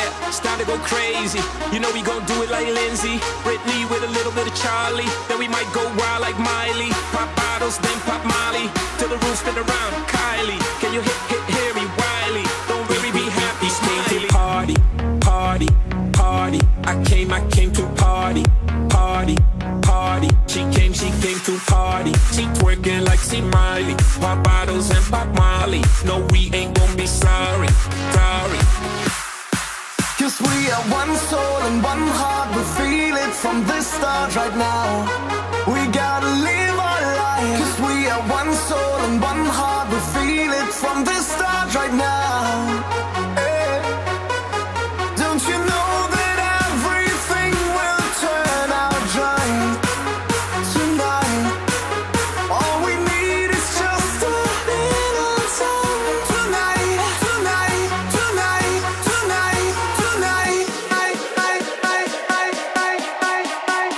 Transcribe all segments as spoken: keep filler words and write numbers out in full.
yeah, it's time to go crazy. You know we gon' do it like Lindsay, Britney with a little bit of Charlie. Then we might go wild like Miley. Pop bottles, then pop Molly, till the roof spin around. Kylie, can you hit, hit, hear me? Wiley, don't worry, be happy, smiley. Party, party, party. I came, I came to party, party, party. She came, she came to party. She twerking like she Miley. Pop bottles and pop Molly. No, we ain't gon' be sorry, sorry. Cause we are one soul and one heart. We feel it from the start right now. We gotta live our life. Cause we are one soul and one heart. We feel it from the start right now. Hey. Don't you know that everything will turn out right tonight? All we need is just a little time. Tonight, tonight, tonight, tonight, tonight. I, I, I, I, I, I, I,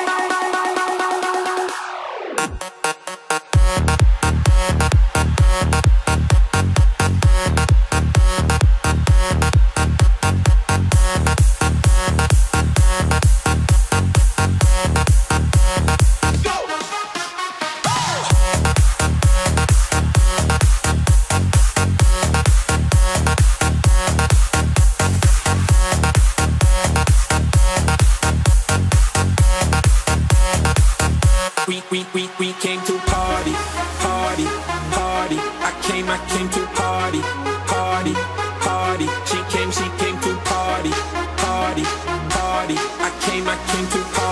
We, we, we, we came to party, party, party. I came, I came to party, party, party. She came, she came to party, party, party. I came, I came to party.